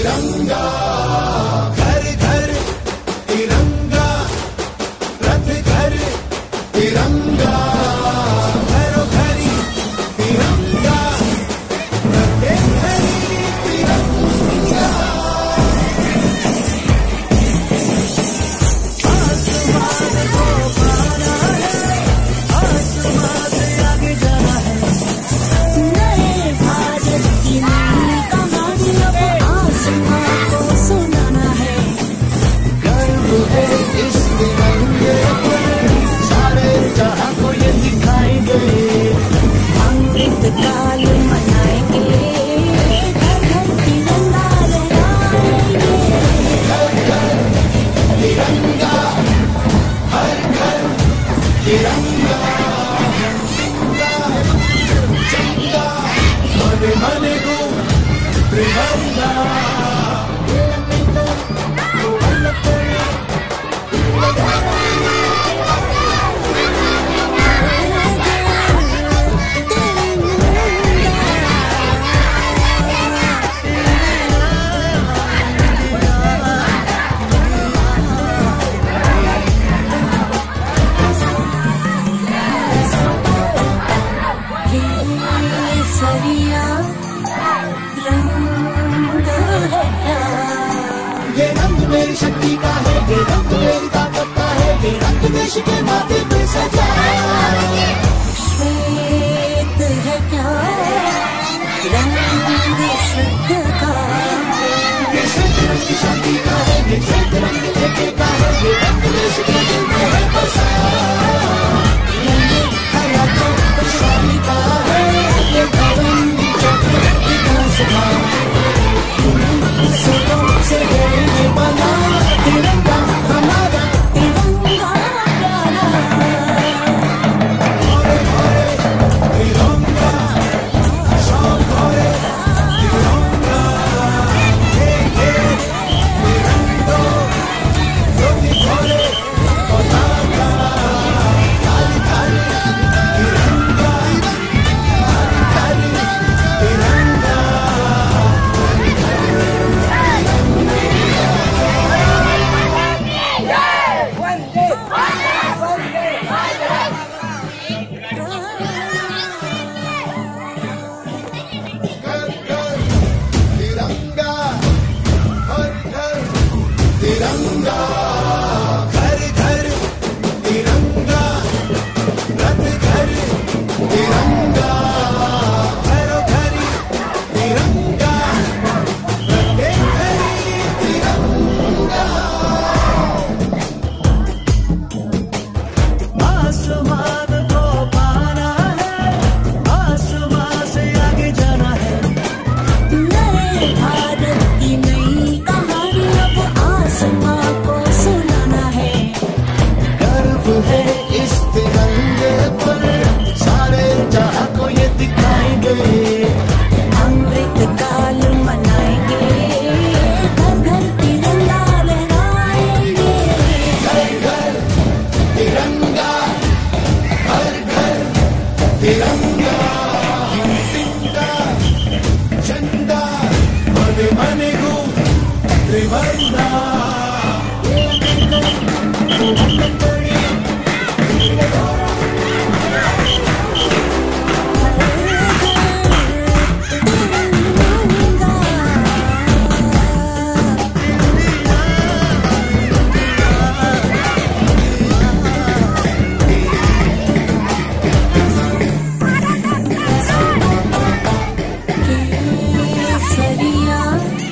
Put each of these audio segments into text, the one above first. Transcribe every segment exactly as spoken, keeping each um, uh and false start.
तिरंगा घर घर तिरंगा रथ घर तिरंगा घरों घरी तिरंगा रथे घरी तिरंगा। आसमान को पाना है, आसमान से आगे जाना है, नए भारत की नई कहानी अब आसमान को सुनाना है। गर्व है इस तिरंगे पर, सारे जहां को ये दिखाएंगे। अमृत काल मनाएंगे, घर घर तिरंगा लहराएंगे। घर घर तिरंगा, हर घर तिरंगा, चंदा मन मन को त्रिरंगा। सरिया रंग है क्या? ये रंग मेरी शक्ति का है, ये रंग मेरी ताकत का है, ये रंग देश के माथे पे सजा। श्वेत है क्या रंग सत्य का? ये श्वेत रंग की शांति का है, ये श्वेत रंग लेके का है, ये रंग देश के दिल में है बसा। रंग हरा तो खुशहाली का है, ये रंगी चक्र विकास का। सुरों से ये बना तिरंगा हमारा, तिरंगा प्यारा। घोरे घोरे तिरंगा, शान घोरे तिरंगा। ये ये तिरंगो, ज्योति घोरे पताका। काली काली तिरंगा, काली काली तिरंगा। घर घर तिरंगा, हर घर तिरंगा, घर घर तिरंगा, रथ घर तिरंगा, घरों घरी तिरंगा, रथे घरी तिरंगा। आसमान को पाना है, आसमान से आगे जाना है। नए भारत की नई कहानी अब आसमान को सुनाना है। गर्व है इस तिरंगे पर, सारे जहां को ये दिखाएंगे। अमृत काल मनाएंगे, घर घर तिरंगा लहराएंगे। घर घर तिरंगा, हर घर तिरंगा, तिरंगा झंडा मन मन को त्रिवर्णा। सरिया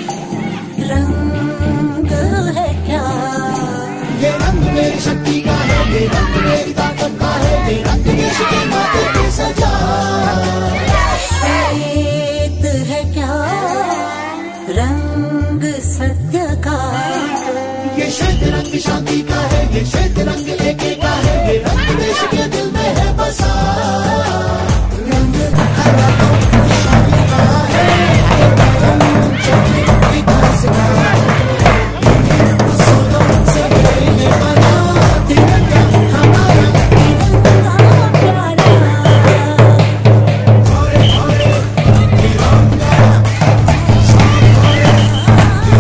रंग है क्या? ये रंग मेरी शक्ति का है, ये रंग मेरी ताकत का है, ये रंग देश के माथे पे सजा। श्वेत है क्या रंग सत्य का? ये श्वेत रंग शांति का है, ये श्वेत रंग लेके का है, ये रंग देश के दिल में है बसा। रंग हरा तो खुशहाली का है, ये रंग चक्र विकास का। सुरों से ये बना तिरंगा हमारा, तिरंगा प्यारा। घोरे घोरे तिरंगा, शान घोरे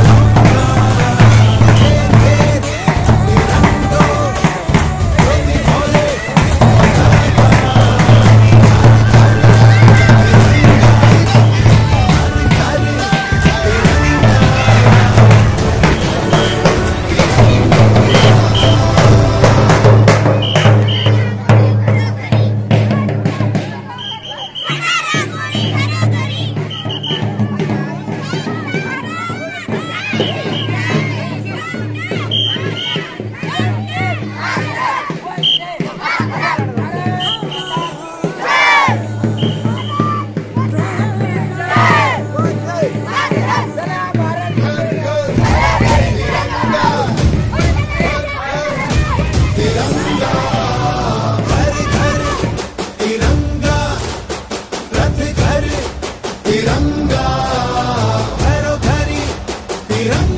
तिरंगा, घरों घरी तिरंगा।